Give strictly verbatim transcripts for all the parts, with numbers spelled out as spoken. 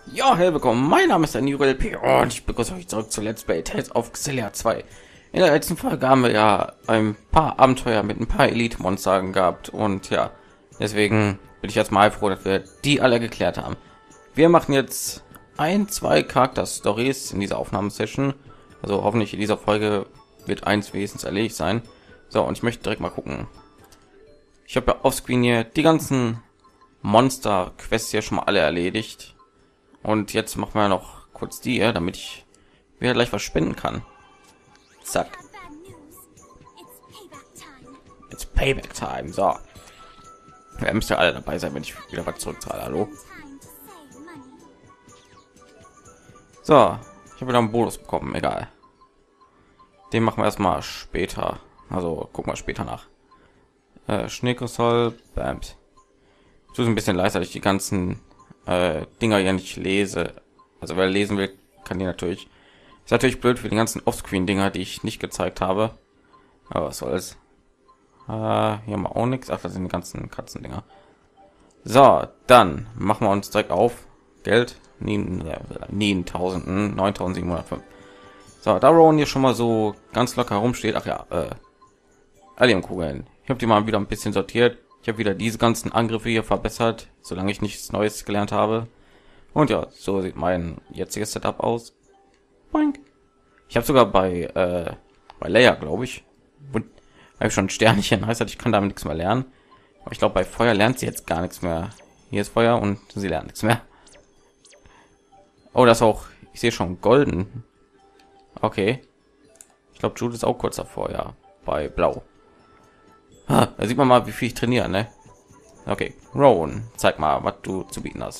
Ja, hey, willkommen. Mein Name ist Daniel L P und ich begrüße euch zurück zu Let's Play Tales of Xillia zwei. In der letzten Folge haben wir ja ein paar Abenteuer mit ein paar Elite-Monstern gehabt und ja, deswegen bin ich jetzt mal froh, dass wir die alle geklärt haben. Wir machen jetzt ein, zwei Charakter-Stories in dieser Aufnahmesession. Also hoffentlich in dieser Folge wird eins wenigstens erledigt sein. So, und ich möchte direkt mal gucken. Ich habe ja offscreen hier die ganzen Monster-Quests hier schon mal alle erledigt. Und jetzt machen wir noch kurz die, ja, damit ich wieder gleich was spenden kann. Zack. It's Payback Time. So. Wir müssen ja alle dabei sein, wenn ich wieder was zurückzahle. Hallo. So. Ich habe wieder einen Bonus bekommen. Egal. Den machen wir erstmal später. Also gucken wir später nach. Äh, Schneekristall. Bams. So ist ein bisschen leichter, dass ich die ganzen äh, Dinger ja nicht lese. Also wer lesen will, kann die natürlich. Ist natürlich blöd für die ganzen Offscreen-Dinger, die ich nicht gezeigt habe. Aber was soll's. Äh, hier mal auch nichts. Ach, das sind die ganzen Katzendinger. So, dann machen wir uns direkt auf. Geld. Nie tausend, neuntausendsiebenhundertfünf. So, da Rowan hier schon mal so ganz locker rumsteht. Ach ja, äh, Alien-Kugeln. Ich habe die mal wieder ein bisschen sortiert. Ich habe wieder diese ganzen Angriffe hier verbessert, solange ich nichts Neues gelernt habe. Und ja, so sieht mein jetziges Setup aus. Boink. Ich habe sogar bei äh, bei Leia, glaube ich, und habe ich schon ein Sternchen. Heißt das, ich kann damit nichts mehr lernen. Aber ich glaube, bei Feuer lernt sie jetzt gar nichts mehr. Hier ist Feuer und sie lernt nichts mehr. Oh, das auch. Ich sehe schon golden. Okay. Ich glaube, Jude ist auch kurz davor, ja. Bei Blau. Ha, da sieht man mal, wie viel ich trainiere, ne? Okay, Rowan, zeig mal, was du zu bieten hast.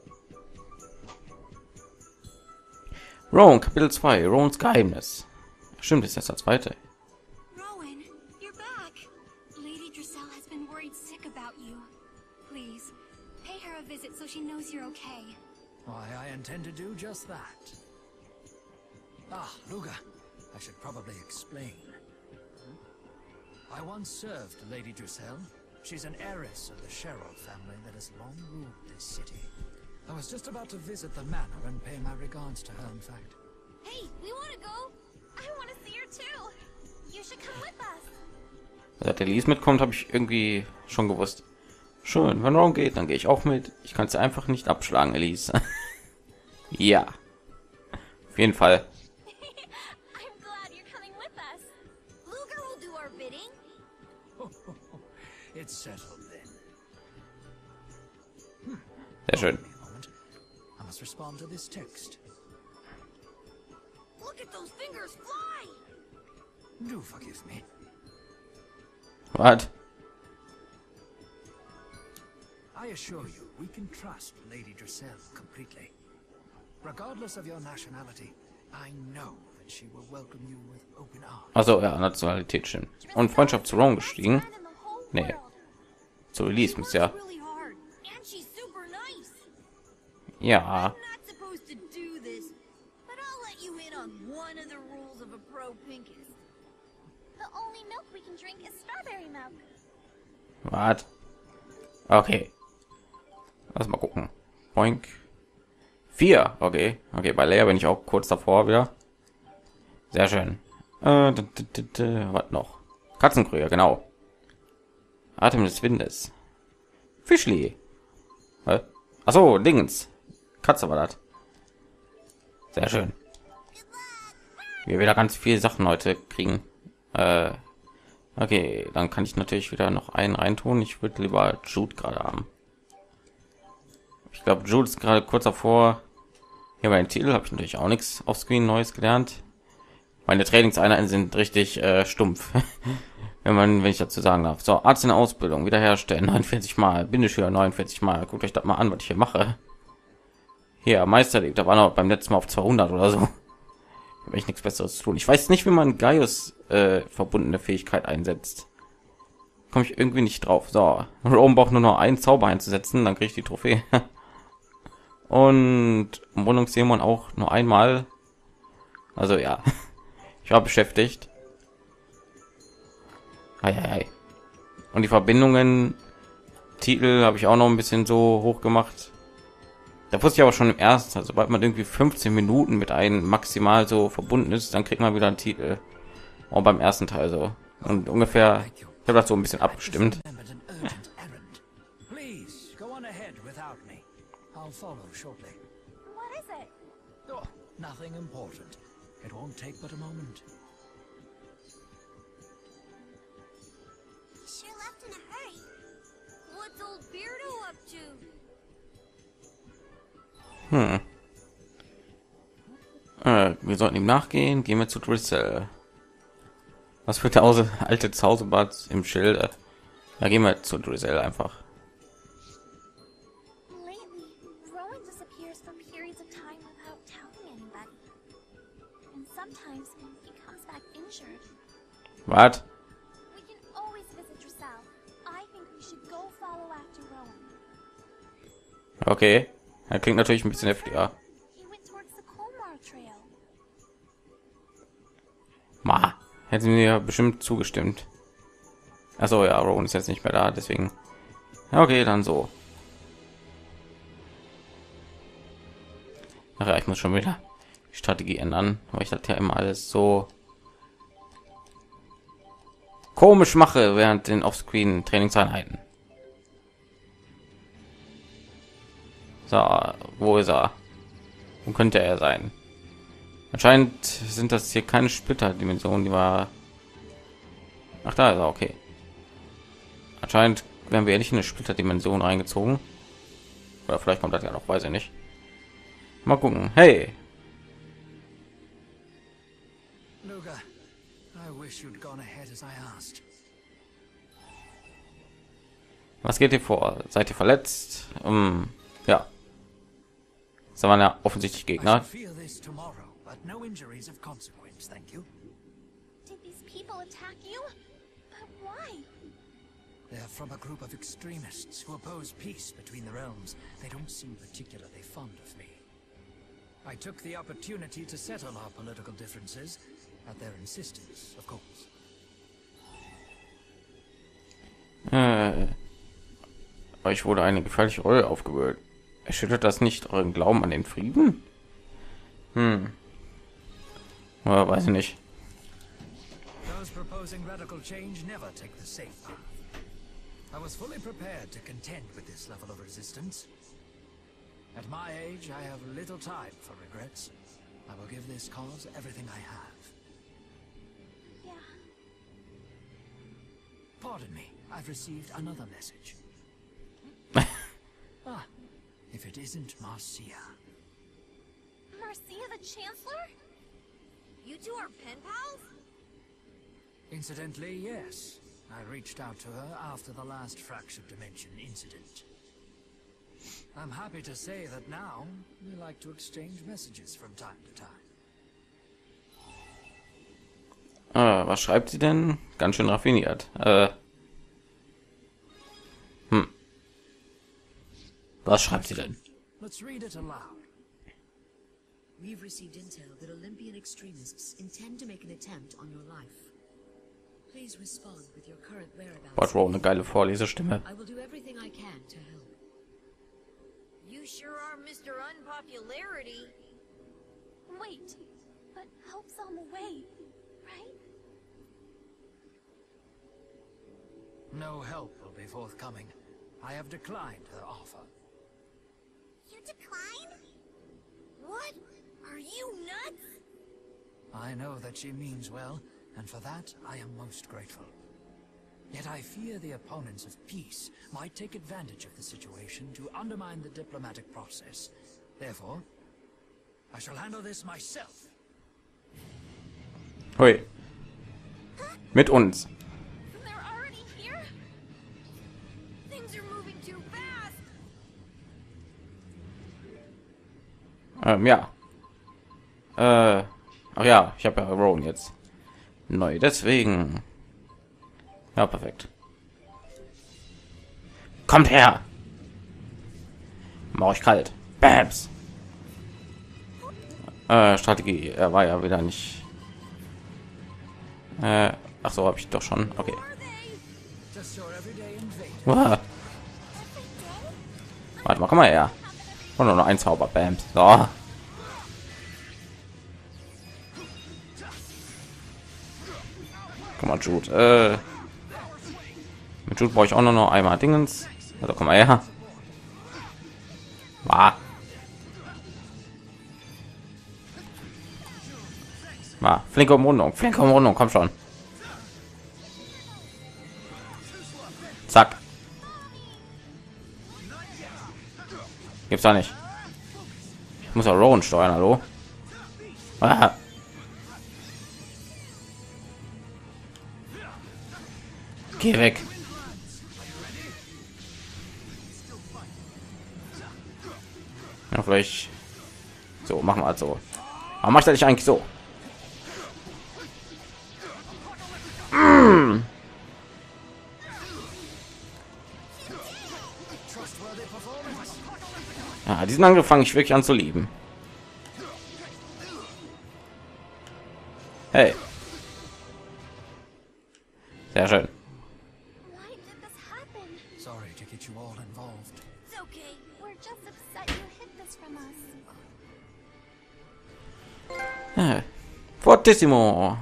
Rowan, Kapitel zwei, Rowans Geheimnis. Stimmt, ist jetzt der zweite. Rowan, you're back. Lady Drissel has been worried sick about you. Please, pay her a visit so she knows you're okay. Why, I intend to do just that. Ah, Luga, I should probably explain. I once served Lady Drissel. She's an heiress of the Sherrod family that has long ruled this city. I was just about to visit the manor and pay my regards to her, in fact. Hey, we want to go. I want to see her too. You should come with us. Dass der Lies mitkommt, habe ich irgendwie schon gewusst. Schön, wenn Rowan geht, dann gehe ich auch mit. Ich kann es einfach nicht abschlagen, Elise. Ja. Auf jeden Fall. I'm glad you're coming with us. Luger will do our bidding. It's settled then. Sehr schön. Wait a moment. I must respond to this text. Look at those fingers fly. Do forgive me. Was? I assure you, we can trust Lady Drissel completely. Regardless of your nationality, I know that she will welcome you with open arms. Also ja, Nationalität stimmt. Und Freundschaft zu Rowan gestiegen. Nee. Zu Elise muss ja. Really hard, and she's super nice. Ja. I'm not supposed to do this, but I'll let you in on one of the rules of a pro pinkist. The only milk we can drink is strawberry milk. Was? Okay. Lass mal gucken. Boink. Vier. Okay. Okay, bei Leia bin ich auch kurz davor wieder. Sehr schön. Äh, was noch? Katzenkrieger, genau. Atem des Windes. Fischli. Achso, Dingens. Katze war das. Sehr schön. Wir wieder ganz viele Sachen heute kriegen. Äh, okay, dann kann ich natürlich wieder noch einen reintun. Ich würde lieber Jude gerade haben. Ich glaube, Jude ist gerade kurz davor. Hier bei den Titel habe ich natürlich auch nichts auf Screen Neues gelernt. Meine Trainingseinheiten sind richtig äh, stumpf. wenn man, wenn ich dazu sagen darf. So, Arzt in der Ausbildung, wiederherstellen, neunundvierzig Mal, Bindeschüler neunundvierzig Mal. Guckt euch das mal an, was ich hier mache. Hier, Meister, da war noch beim letzten Mal auf zweihundert oder so. Habe ich nichts Besseres zu tun. Ich weiß nicht, wie man Gaius äh, verbundene Fähigkeit einsetzt. Komme ich irgendwie nicht drauf. So, Rowan braucht nur noch einen Zauber einzusetzen, dann kriege ich die Trophäe. Und Wohnungsdämon auch nur einmal. Also ja, ich war beschäftigt. Ei, ei, ei. Und die Verbindungen, Titel habe ich auch noch ein bisschen so hoch gemacht. Da wusste ich aber schon im ersten Teil, sobald man irgendwie fünfzehn Minuten mit einem maximal so verbunden ist, dann kriegt man wieder einen Titel. Auch beim ersten Teil so. Und ungefähr, ich habe das so ein bisschen abgestimmt. Please go on ahead without me. I'll follow shortly. What is it? Oh, nothing important. It won't take but a moment. Sure left in a hurry. What's old Beardo up to? Hm. Äh, wir sollten ihm nachgehen. Gehen wir zu Drisel. Was für tausend alte Zausebad im Schilde. Da gehen wir zu Drisel einfach. Lately, Rowan disappears for periods of time without telling anybody. And sometimes he comes back injured. Was? We can always visit Dressel. I think we should go follow after Rowan. Okay. Er klingt natürlich ein bisschen heftiger. He went towards the Colmar Trail. Ma, hätten mir bestimmt zugestimmt. Also ja, Rowan ist jetzt nicht mehr da, deswegen. Ja, okay, dann so. Ach ja, ich muss schon wieder die Strategie ändern, weil ich das ja immer alles so komisch mache während den Offscreen Trainingseinheiten. So, wo ist er? Wo könnte er sein? Anscheinend sind das hier keine Splitterdimensionen, die war. Ach, da ist er, okay. Anscheinend werden wir ja nicht in eine Splitterdimension reingezogen. Oder vielleicht kommt das ja noch, weiß ich nicht. Mal gucken. Hey! Luga, I wish you'd gone ahead as I asked. Was geht hier vor? Seid ihr verletzt? Um, ja. Das waren ja offensichtlich I Gegner. shall feel this tomorrow, but no injuries of consequence, thank you. Did these people attack you? But why? They're from a group of extremists who oppose peace between the realms. They don't seem particularly fond of me. I took the opportunity to settle our political differences, at their insistence, of course. Äh, euch wurde eine gefährliche Rolle aufgebürdet. Erschüttert das nicht euren Glauben an den Frieden? Hm. Oder weiß ich nicht. Those proposing radical change never take the safe path. I was fully prepared to contend with this level of resistance. At my age, I have little time for regrets. I will give this cause everything I have. Yeah. Pardon me, I've received another message. Ah, if it isn't Marcia. Marcia the Chancellor? You two are pen pals? Incidentally, yes. I reached out to her after the last fractured dimension incident. I'm happy to say that now we like to exchange messages from time to time. Ah, was schreibt sie denn? Ganz schön raffiniert. Äh, hm. Was schreibt sie denn? Let's read it aloud. We've received intel that Olympian extremists intend to make an attempt on your life. Please respond with your current whereabouts. Boah, Rowan, eine geile Vorlesestimme. I will do everything I can to help. You sure are Mister Unpopularity. Wait, but help's on the way, right? No help will be forthcoming. I have declined her offer. You decline? What? Are you nuts? I know that she means well, and for that I am most grateful. Yet I fear the opponents of peace might take advantage of the situation to undermine the diplomatic process. Therefore, I shall handle this myself. Hui. Mit uns. They're already here? Things are moving too fast. Ähm, ja. Äh, ach ja, ich habe ja Rowan jetzt neu, deswegen. Ja, perfekt. Kommt her. Mach euch kalt. Bams. Äh, Strategie. Er war ja wieder nicht. Äh, ach so, habe ich doch schon. Okay. Just your everyday invader. Uah. Warte mal, komm mal her. Und nur noch ein Zauber, Bams. So. Komm mal, Jude. Äh, mit Jude brauche ich auch nur noch einmal Dingens. Also komm mal her. War. War. Flinke Umrundung. Flinke Umrundung. Komm schon. Zack. Gibt's da nicht. Ich muss ja Rowan steuern, hallo. Ah. Geh weg. Ja, vielleicht so machen wir also. Aber macht er nicht eigentlich so? Mm. Ja, diesen Angriff fange ich wirklich an zu lieben. Hey. Sehr schön. Why did this happen? Sorry to get you all involved. It's okay. We're just upset you hid this from us. Ja. Fortissimo.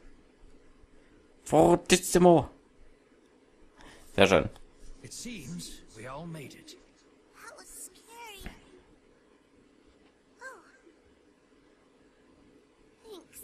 Fortissimo. Sehr schön. It seems we all made it. That was scary. Oh. Thanks.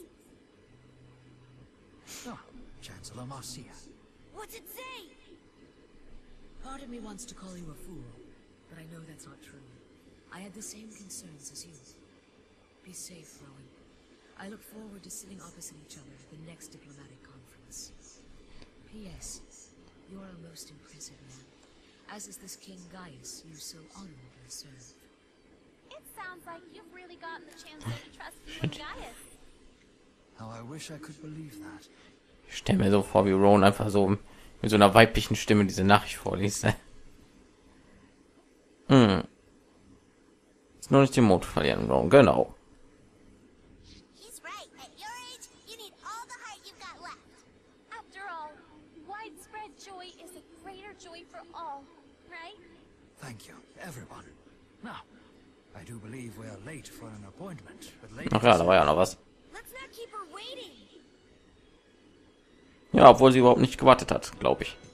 Ah, Chancellor Marcia. What's it say? Part of me wants to call you a fool, but I know that's not true. I had the same concerns as you. Be safe, Rowan. I look forward to sitting opposite each other at the next diplomatic conference. P S. You're a most impressive man, as is this King Gaius you so honorably serve. It sounds like you've really gotten the chance to trust you and Gaius. How I wish I could believe that. Ich stelle mir so vor, wie Ron einfach so mit so einer weiblichen Stimme diese Nachricht vorliest. Ne? Hm. Ist nur nicht den Mut verlieren, Ron. Genau. He's right. At your age, you need all the heart you've got left. After all, widespread joy is a greater joy for all, right? Thank you, everyone. Now, I do believe we are late for an appointment, but Lady Ach ja, da war ja noch was. Let's not keep her waiting. Ja, obwohl sie überhaupt nicht gewartet hat, glaube ich.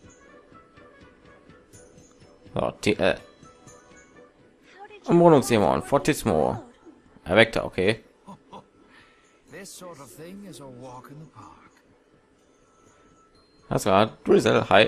So, die, äh, How did you Umrundungsdämon, Fortissimo. Erweckter, okay. This sort of thing is a walk in the park. Das war Drizzle, hi.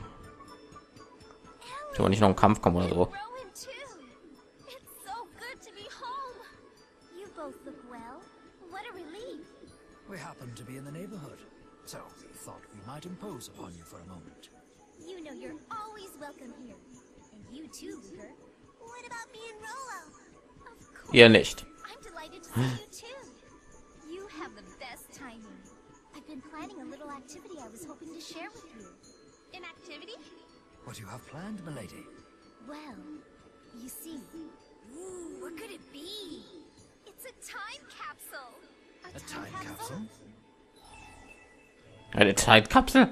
Ich will nicht noch einen Kampf kommen oder so. Rowan too. It's so good to be home. You both look well. What a relief. We happen to be in the neighborhood, so we thought we might impose upon you for a moment. You know you're always welcome here. And you too, Luger. What about me and Rolo? Of course. Ihr nicht. I'm delighted to see you too. You have the best timing. I've been planning a little activity I was hoping to share with you. An activity? What do you have planned, milady? Well, you see. Ooh, what could it be? It's a time capsule. A time capsule? Eine Zeitkapsel?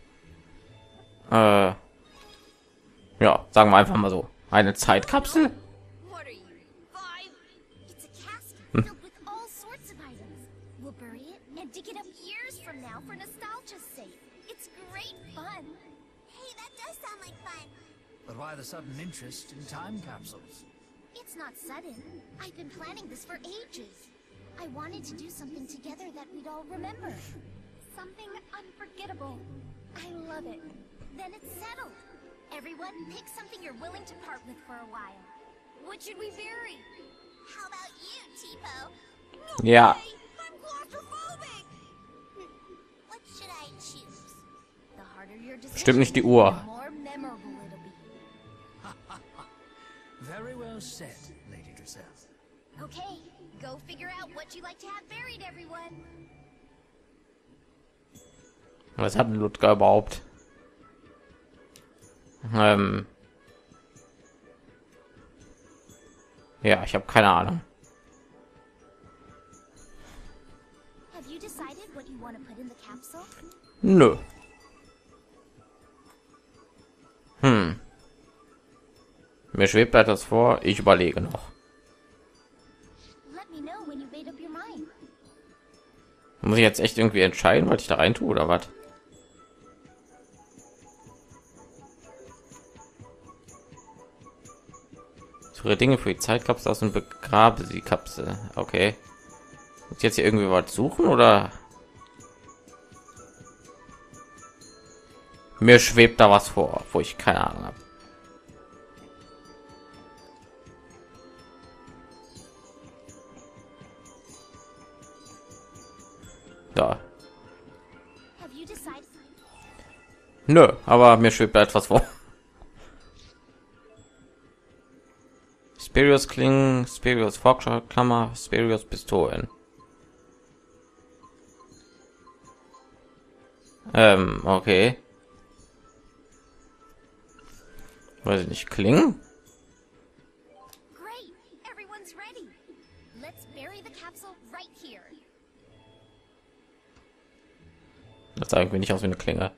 äh, ja, sagen wir einfach mal so. Eine Zeitkapsel? What are you, five? It's a casket filled with all sorts of items. We'll bury it and dig it up years from now for nostalgia's sake. It's great fun. Hey, that does sound like fun. But why the sudden interest in time capsules? It's not sudden. I've been planning this for ages. I wanted to do something together that we'd all remember. Something unforgettable. I love it. Then it's settled. Everyone, pick something you're willing to part with for a while. What should we bury? How about you, Tipo? No Ja. way! I'm claustrophobic! What should I choose? The harder your decision, Stimmt nicht die Uhr. the more memorable it'll be. Very well said, Lady Drissel. Okay, go figure out what you like to have buried, everyone. Was hat Ludger überhaupt? Ähm ja, ich habe keine Ahnung. Have you decided what you want to put in the capsule? Nö. Hm. Mir schwebt etwas vor. Ich überlege noch. Let me know when you made up your mind. Muss ich jetzt echt irgendwie entscheiden, was ich da rein tue oder was? Suche Dinge für die Zeitkapsel aus und begrabe die Kapsel. Okay. Muss ich jetzt hier irgendwie was suchen oder? Mir schwebt da was vor, wo ich keine Ahnung habe. Da. Have you decided? Nö, aber mir schwebt da etwas vor. Spirius Klingen, Spirius Forkschaltklammer, Spirius Pistolen. Ähm, okay. Weiß ich nicht, Klingen? Great, everyone's ready. Let's bury the capsule right here. Das sah irgendwie nicht aus wie eine Klinge.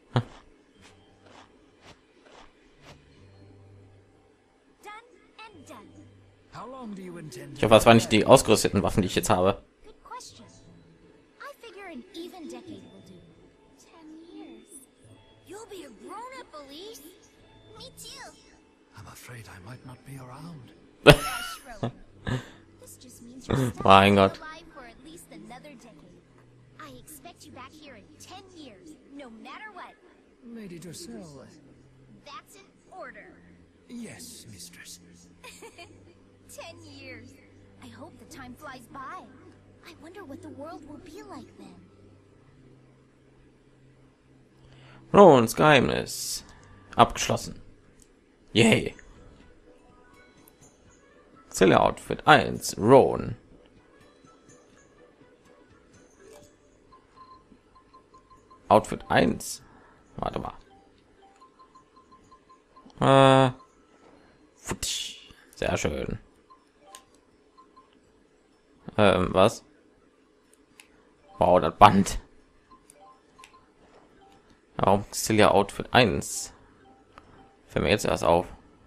Done and done. How long do you intend Ich to hoffe, das waren nicht die ausgerüsteten Waffen, die ich jetzt habe. Good question. I figure an even decade will do. Ten years. You'll be a grown-up, Elise. Me too. I'm afraid I might not be around. Gosh, Rowan. This just means you're stuck Mein Gott. alive for at least another decade. I expect you back here in ten years, no matter what. Lady Dressel. That's an order. Yes, mistress. Ten years. I hope the time flies by. I wonder what the world will be like then. Rons Geheimnis abgeschlossen. Yay. Zelle Outfit eins, Ron. Outfit eins. Warte mal. Äh, futsch. Sehr schön. Ähm, was? Wow, das Band. Warum Celia Outfit eins? Fällt mir jetzt erst auf.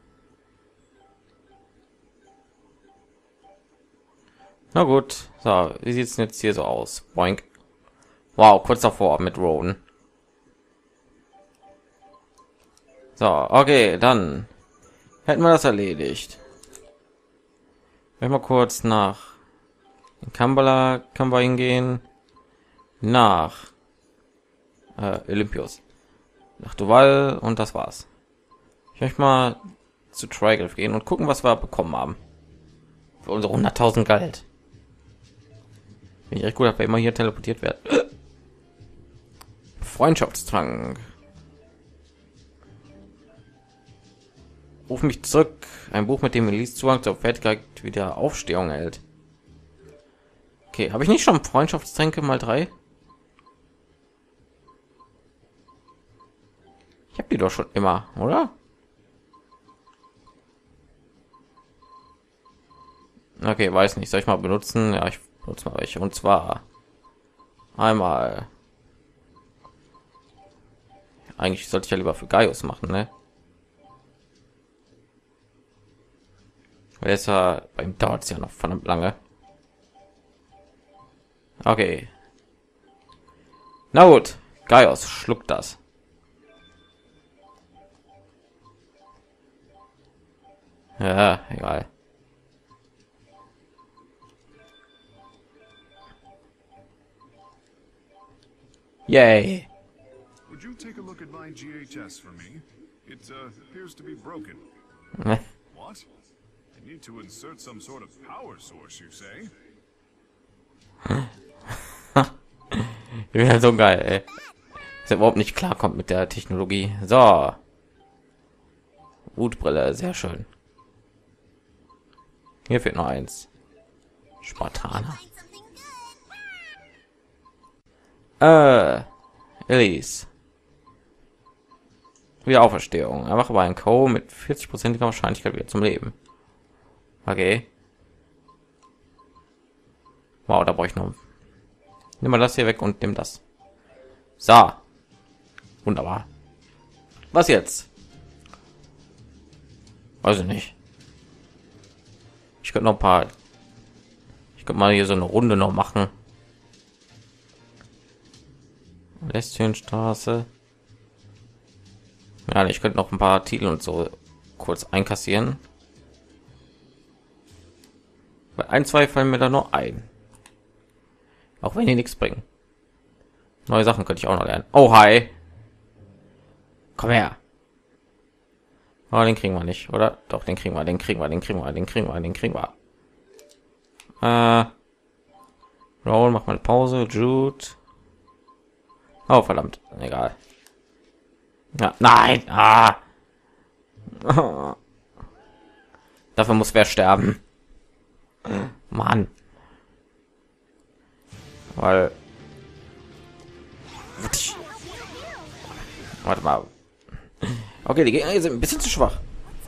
Na gut, so, wie sieht es jetzt hier so aus? Boink. Wow, kurz davor mit Rowan. So, okay, dann hätten wir das erledigt. Wenn mal kurz nach Kambala kann wir hingehen, nach äh, Olympios, nach Duval und das war's. Ich möchte mal zu Triglyph gehen und gucken, was wir bekommen haben für unsere hunderttausend Geld. Bin ich echt gut, dass wir immer hier teleportiert werden. Freundschaftstrank. Ruf mich zurück. Ein Buch, mit dem Elise Zugang zur Fertigkeit wieder Aufstehung hält. Okay, habe ich nicht schon Freundschaftstränke mal drei? Ich habe die doch schon immer, oder? Okay, weiß nicht. Soll ich mal benutzen? Ja, ich benutze mal welche. Und zwar einmal. Eigentlich sollte ich ja lieber für Gaius machen, ne? Weil es ja beim dauert es ja noch verdammt lange. Okay. Na gut, Gaius schluckt das. Ja, egal. Yay. Would you take a look at my G H S for me? It uh, appears to be broken. What? I need to insert some sort of power source, you say? Ich bin ja so geil, ey. Dass er überhaupt nicht klarkommt mit der Technologie. So. Hutbrille, sehr schön. Hier fehlt noch eins. Spartaner. Find something good. Äh, Elise. Wiederauferstehung. Er macht aber ein Co. mit vierzig Prozent Wahrscheinlichkeit wieder zum Leben. Okay. Wow, da brauche ich noch. Nimm mal das hier weg und nimm das. So. Wunderbar. Was jetzt? Weiß ich nicht. Ich könnte noch ein paar. Ich könnte mal hier so eine Runde noch machen. Lästchenstraße. Ja, ich könnte noch ein paar Titel und so kurz einkassieren. Bei ein, zwei fallen mir da nur ein. Auch wenn die nichts bringen. Neue Sachen könnte ich auch noch lernen. Oh, hi. Komm her. Oh, den kriegen wir nicht, oder? Doch, den kriegen wir, den kriegen wir, den kriegen wir, den kriegen wir, den kriegen wir. Äh, Roll, mach mal eine Pause. Jude. Oh, verdammt. Egal. Ja, nein. Ah. Oh. Dafür muss wer sterben. Mann. Weil... Warte mal. Okay, die Gegner sind ein bisschen zu schwach.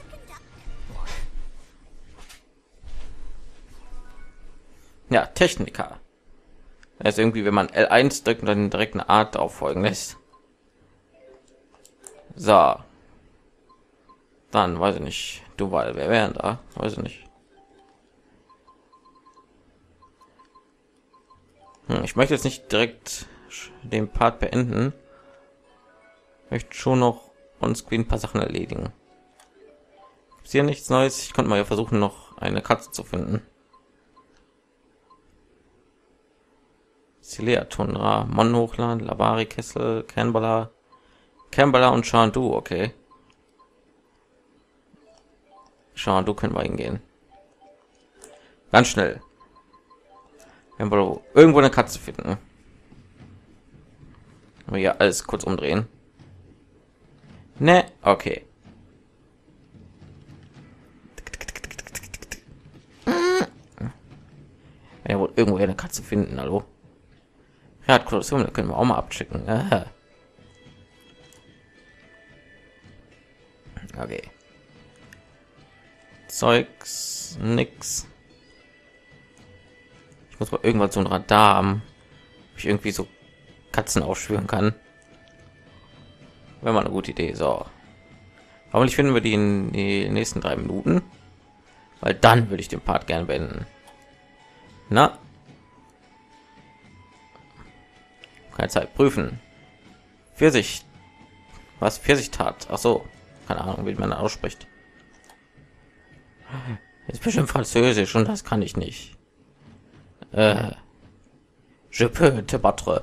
Ja, Techniker. Das ist irgendwie, wenn man L eins drückt und dann direkt eine Art auffolgen lässt. So. Dann weiß ich nicht. Duval, wer wären da? Weiß ich nicht. Hm, ich möchte jetzt nicht direkt den Part beenden. Ich möchte schon noch on-screen ein paar Sachen erledigen. Ist hier nichts Neues? Ich konnte mal ja versuchen, noch eine Katze zu finden. Silea Tundra, Mon Hochland, Lavari Kessel, Canberra, Canberra und Chandu, okay. Chandu können wir hingehen. Ganz schnell. Wenn wir irgendwo eine Katze finden. Aber ja, alles kurz umdrehen. Ne, okay. Ja, wohl irgendwo eine Katze finden, hallo. Ja, Kolosseum, da können wir auch mal abchecken. Aha. Okay. Zeugs, nix. Ich muss mal irgendwann so ein Radar haben, wo ich irgendwie so Katzen aufspüren kann. Wäre mal eine gute Idee. So. Aber ich finden wir die in die nächsten drei Minuten, weil dann würde ich den Part gerne beenden. Na? Keine Zeit. Prüfen. Pfirsich. Was? Pfirsichtat. Ach so. Keine Ahnung, wie man ausspricht. Ist bestimmt Französisch und das kann ich nicht. Äh. Je peux te battre.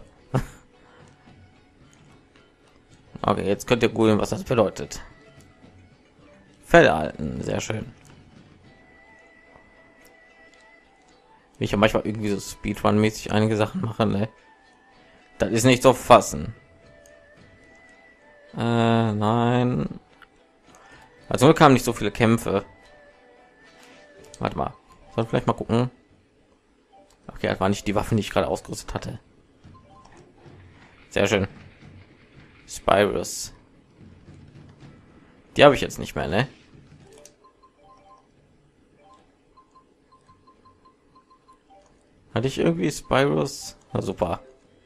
Okay, jetzt könnt ihr googeln, was das bedeutet. Fell halten. Sehr schön. Ich habe manchmal irgendwie so Speedrun-mäßig einige Sachen machen, ne? Das ist nicht zu fassen. Äh, nein. Also kamen nicht so viele Kämpfe. Warte mal. Soll vielleicht mal gucken. Okay, das war nicht die Waffen, die ich gerade ausgerüstet hatte. Sehr schön. Spyrus. Die habe ich jetzt nicht mehr, ne? Hatte ich irgendwie Spyrus? Na super.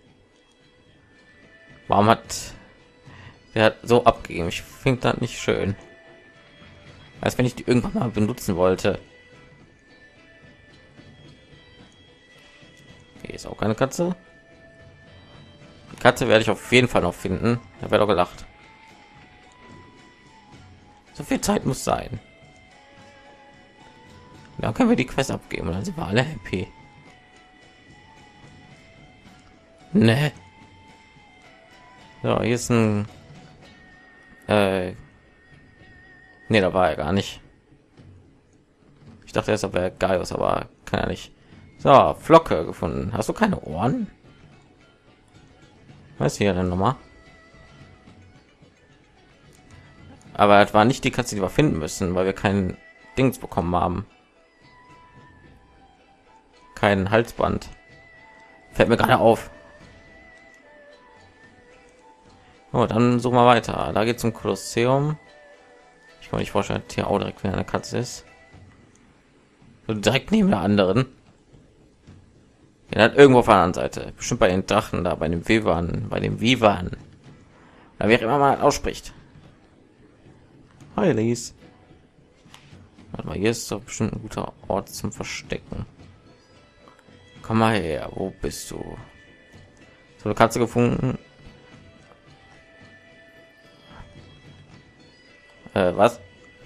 Warum hat der hat so abgegeben? Ich finde das nicht schön. Als wenn ich die irgendwann mal benutzen wollte. Hier ist auch keine Katze. Die Katze werde ich auf jeden Fall noch finden. Da wäre doch gelacht. So viel Zeit muss sein. Dann können wir die Quest abgeben und dann sind wir alle happy. Ne. So, hier ist ein äh ne, da war er gar nicht. Ich dachte erst, wäre Gaius, aber kann er nicht. So, Flocke gefunden. Hast du keine Ohren? Was hier denn nochmal? Aber es war nicht die Katze, die wir finden müssen, weil wir keinen Dings bekommen haben. Kein Halsband. Fällt mir gerade auf. Oh, dann suchen wir weiter. Da geht zum Kolosseum. Ich kann mir nicht vorstellen, dass hier auch direkt wieder eine Katze ist. So direkt neben der anderen. Er hat irgendwo auf der anderen Seite. Bestimmt bei den Drachen da, bei dem Vivan, bei dem Vivan. Da wäre immer mal ausspricht. Hi, Lies. Warte mal, hier ist doch bestimmt ein guter Ort zum Verstecken. Komm mal her, wo bist du? So eine Katze gefunden. Äh, was?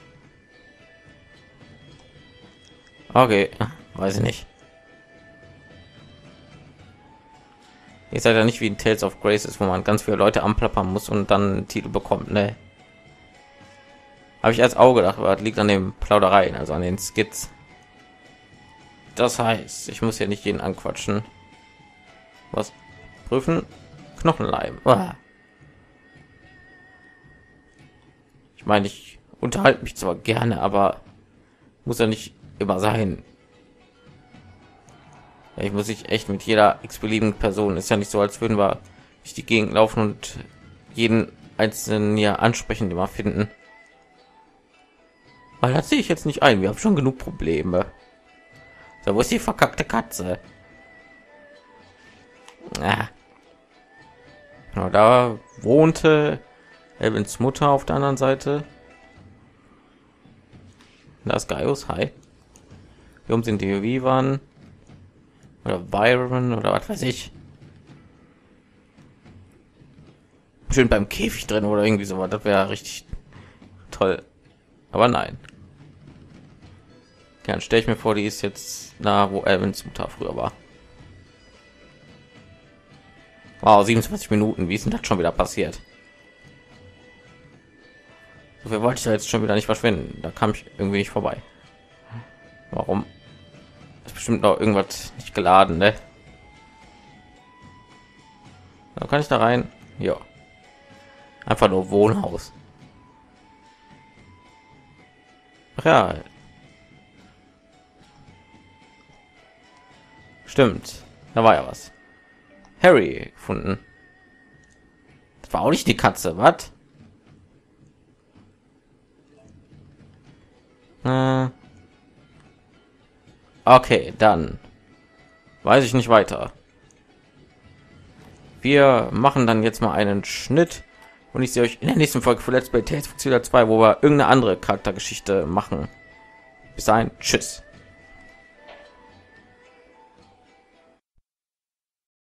Okay, weiß ich nicht. Ihr seid ja nicht wie in Tales of Graces, wo man ganz viele Leute anplappern muss und dann einen Titel bekommt, ne? Habe ich als Auge gedacht, aber das liegt an den Plaudereien, also an den Skits. Das heißt, ich muss ja nicht jeden anquatschen. Was? Prüfen? Knochenleim. Ah. Ich meine, ich unterhalte mich zwar gerne, aber muss ja nicht immer sein. Ja, ich muss sich echt mit jeder x-beliebigen Person, ist ja nicht so, als würden wir durch die Gegend laufen und jeden einzelnen hier ansprechen, den wir finden. Weil das sehe ich jetzt nicht ein. Wir haben schon genug Probleme. So, wo ist die verkackte Katze? Ah. Ja, da wohnte Elvins Mutter auf der anderen Seite. Da ist Gaius. Hi. Hier oben sind die Vivan. Oder Byron oder was weiß ich. Schön beim Käfig drin oder irgendwie so. Das wäre richtig toll. Aber nein. Dann stelle ich mir vor, die ist jetzt da, wo Elvins Mutter früher war. Wow, siebenundzwanzig Minuten. Wie ist denn das schon wieder passiert? So viel wollte ich da jetzt schon wieder nicht verschwinden. Da kam ich irgendwie nicht vorbei. Warum? Ist bestimmt noch irgendwas nicht geladen, ne? Da kann ich da rein. Ja. Einfach nur Wohnhaus. Ach ja. Stimmt. Da war ja was. Harry gefunden. Das war auch nicht die Katze, was? Äh. Okay, dann weiß ich nicht weiter. Wir machen dann jetzt mal einen Schnitt und ich sehe euch in der nächsten Folge für Let's Play Tales of Xillia zwei, wo wir irgendeine andere Charaktergeschichte machen. Bis dahin, tschüss.